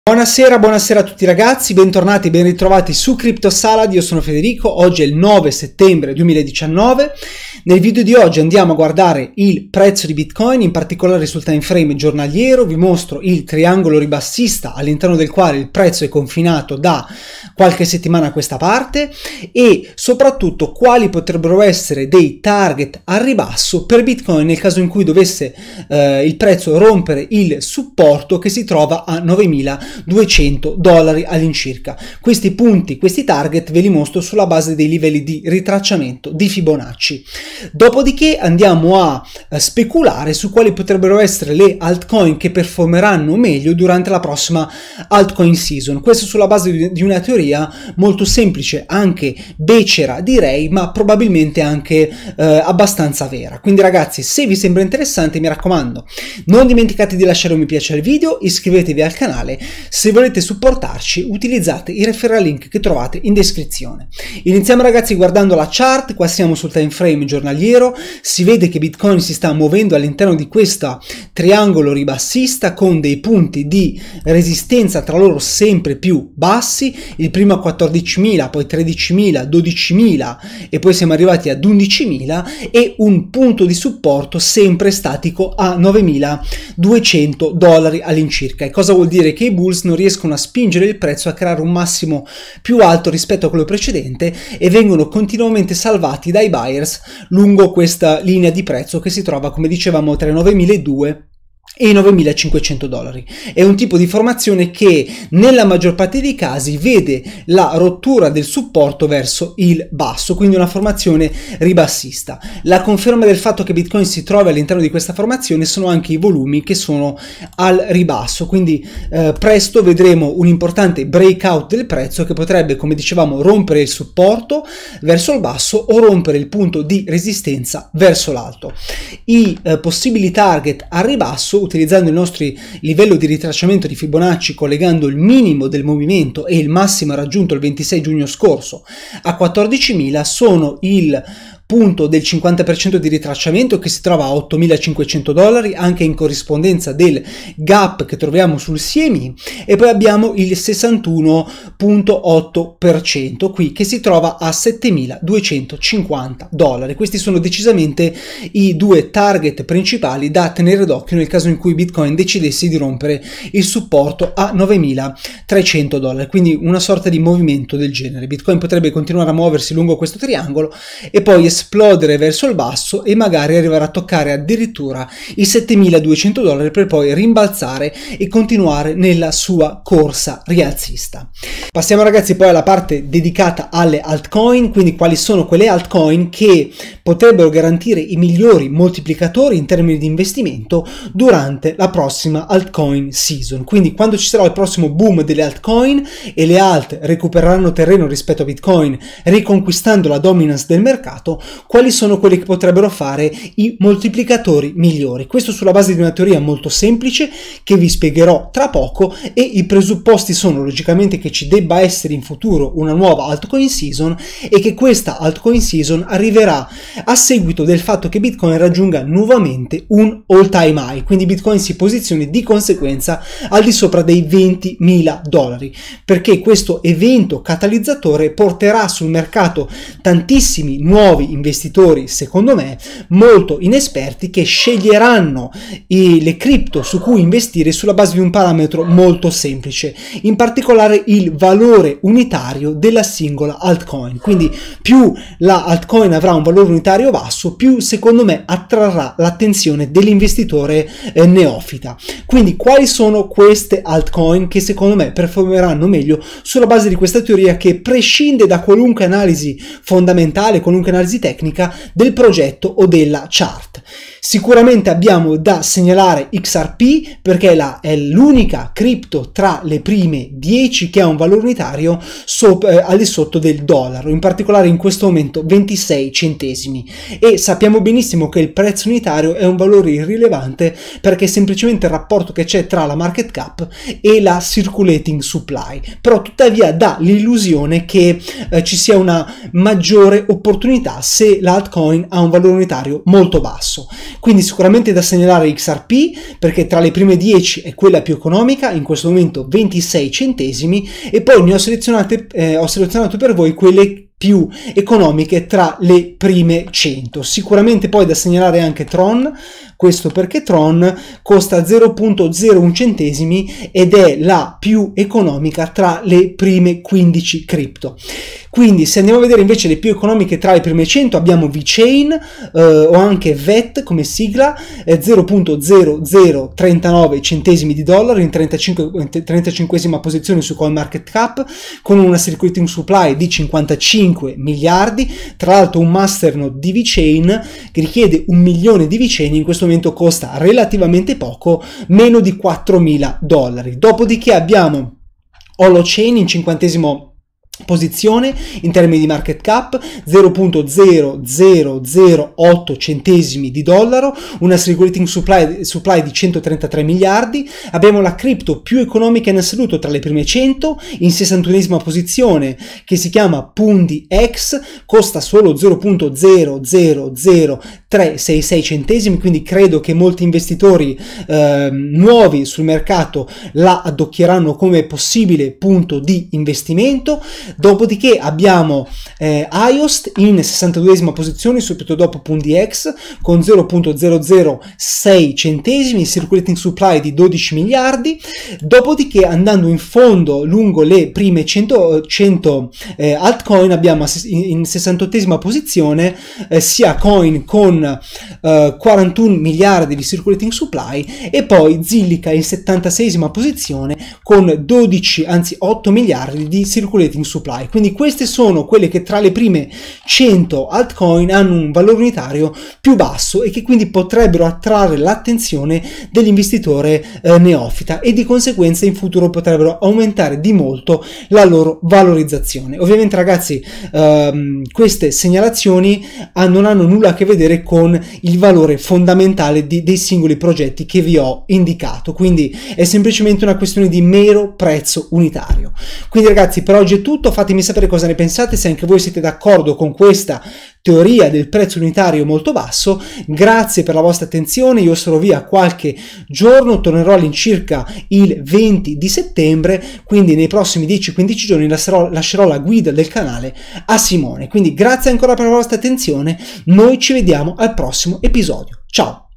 Buonasera, buonasera a tutti ragazzi, bentornati e ben ritrovati su CryptoSalad. Io sono Federico, oggi è il 9 settembre 2019. Nel video di oggi andiamo a guardare il prezzo di Bitcoin, in particolare sul time frame giornaliero. Vi mostro il triangolo ribassista all'interno del quale il prezzo è confinato da qualche settimana a questa parte e soprattutto quali potrebbero essere dei target al ribasso per Bitcoin nel caso in cui dovesse il prezzo rompere il supporto che si trova a 9.200 dollari all'incirca. Questi punti, questi target ve li mostro sulla base dei livelli di ritracciamento di Fibonacci. Dopodiché andiamo a speculare su quali potrebbero essere le altcoin che performeranno meglio durante la prossima altcoin season. Questo sulla base di una teoria molto semplice, anche becera direi, ma probabilmente anche abbastanza vera. Quindi ragazzi, se vi sembra interessante, mi raccomando, non dimenticate di lasciare un mi piace al video, iscrivetevi al canale. Se volete supportarci, utilizzate i referral link che trovate in descrizione. Iniziamo ragazzi guardando la chart. Qua siamo sul time frame giornaliero. Si vede che Bitcoin si sta muovendo all'interno di questo triangolo ribassista con dei punti di resistenza tra loro sempre più bassi. Il primo a 14.000, poi 13.000, 12.000 e poi siamo arrivati ad 11.000 e un punto di supporto sempre statico a 9.200 dollari all'incirca. E cosa vuol dire? Che i bulls non riescono a spingere il prezzo a creare un massimo più alto rispetto a quello precedente e vengono continuamente salvati dai buyers lungo questa linea di prezzo che si trova, come dicevamo, tra i 9.200 e i 9.500 dollari. È un tipo di formazione che nella maggior parte dei casi vede la rottura del supporto verso il basso, quindi una formazione ribassista. La conferma del fatto che Bitcoin si trovi all'interno di questa formazione sono anche i volumi che sono al ribasso, quindi presto vedremo un importante breakout del prezzo che potrebbe, come dicevamo, rompere il supporto verso il basso o rompere il punto di resistenza verso l'alto. I possibili target al ribasso, utilizzando il nostro livello di ritracciamento di Fibonacci, collegando il minimo del movimento e il massimo raggiunto il 26 giugno scorso a 14.000, sono il punto del 50% di ritracciamento che si trova a 8.500 dollari, anche in corrispondenza del gap che troviamo sul CME, e poi abbiamo il 61.8% qui che si trova a 7.250 dollari. Questi sono decisamente i due target principali da tenere d'occhio nel caso in cui Bitcoin decidesse di rompere il supporto a 9.300 dollari, quindi una sorta di movimento del genere. Bitcoin potrebbe continuare a muoversi lungo questo triangolo e poi esplodere verso il basso e magari arrivare a toccare addirittura i 7.200 dollari per poi rimbalzare e continuare nella sua corsa rialzista. Passiamo ragazzi poi alla parte dedicata alle altcoin, quindi quali sono quelle altcoin che potrebbero garantire i migliori moltiplicatori in termini di investimento durante la prossima altcoin season. Quindi quando ci sarà il prossimo boom delle altcoin e le alt recupereranno terreno rispetto a Bitcoin, riconquistando la dominance del mercato, quali sono quelli che potrebbero fare i moltiplicatori migliori. Questo sulla base di una teoria molto semplice che vi spiegherò tra poco, e i presupposti sono logicamente che ci debba essere in futuro una nuova altcoin season e che questa altcoin season arriverà a seguito del fatto che Bitcoin raggiunga nuovamente un all time high, quindi Bitcoin si posizioni di conseguenza al di sopra dei 20.000 dollari, perché questo evento catalizzatore porterà sul mercato tantissimi nuovi investitori, secondo me molto inesperti, che sceglieranno le cripto su cui investire sulla base di un parametro molto semplice, in particolare il valore unitario della singola altcoin. Quindi più la altcoin avrà un valore unitario basso, più secondo me attrarrà l'attenzione dell'investitore neofita. Quindi quali sono queste altcoin che secondo me performeranno meglio sulla base di questa teoria che prescinde da qualunque analisi fondamentale, qualunque analisi tecnica del progetto o della chart? Sicuramente abbiamo da segnalare XRP, perché è l'unica cripto tra le prime 10 che ha un valore unitario al di sotto del dollaro, in particolare in questo momento 26 centesimi, e sappiamo benissimo che il prezzo unitario è un valore irrilevante perché è semplicemente il rapporto che c'è tra la market cap e la circulating supply, però tuttavia dà l'illusione che ci sia una maggiore opportunità se l'altcoin ha un valore unitario molto basso. Quindi sicuramente da segnalare XRP, perché tra le prime 10 è quella più economica, in questo momento 26 centesimi, e poi ne ho selezionato per voi quelle più economiche tra le prime 100. Sicuramente poi da segnalare anche Tron, questo perché Tron costa 0,01 centesimi ed è la più economica tra le prime 15 cripto. Quindi se andiamo a vedere invece le più economiche tra le prime 100 abbiamo VeChain o anche VET come sigla, 0,0039 centesimi di dollaro in 35esima posizione su CoinMarketCap, con una circulating supply di 55 miliardi. Tra l'altro un masternode di VeChain che richiede 1 milione di VeChain in questo momento costa relativamente poco, meno di $4.000. Dopodiché abbiamo Holochain in 50esimo posizione in termini di market cap, 0,0008 centesimi di dollaro, una circulating supply di 133 miliardi. Abbiamo la cripto più economica in assoluto tra le prime 100 in 61esima posizione, che si chiama Pundi X, costa solo 0,000366 centesimi, quindi credo che molti investitori nuovi sul mercato la addocchieranno come possibile punto di investimento. Dopodiché abbiamo IOST in 62esima posizione subito dopo Pundi X con 0,006 centesimi, circulating supply di 12 miliardi. Dopodiché andando in fondo lungo le prime 100 altcoin abbiamo in 68esima posizione sia Coin con 41 miliardi di circulating supply e poi Zilliqa in 76esima posizione con 8 miliardi di circulating supply. Quindi queste sono quelle che tra le prime 100 altcoin hanno un valore unitario più basso e che quindi potrebbero attrarre l'attenzione dell'investitore neofita e di conseguenza in futuro potrebbero aumentare di molto la loro valorizzazione. Ovviamente ragazzi queste segnalazioni non hanno nulla a che vedere con il valore fondamentale dei singoli progetti che vi ho indicato, quindi è semplicemente una questione di mero prezzo unitario. Quindi ragazzi per oggi è tutto, fatemi sapere cosa ne pensate, se anche voi siete d'accordo con questa teoria del prezzo unitario molto basso. Grazie per la vostra attenzione, io sarò via qualche giorno, tornerò all'incirca il 20 di settembre, quindi nei prossimi 10-15 giorni lascerò la guida del canale a Simone. Quindi grazie ancora per la vostra attenzione, noi ci vediamo al prossimo episodio, ciao!